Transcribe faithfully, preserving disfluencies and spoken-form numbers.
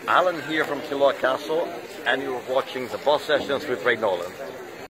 Alan here from Killua Castle, and you're watching the boss sessions with Ray Nolan.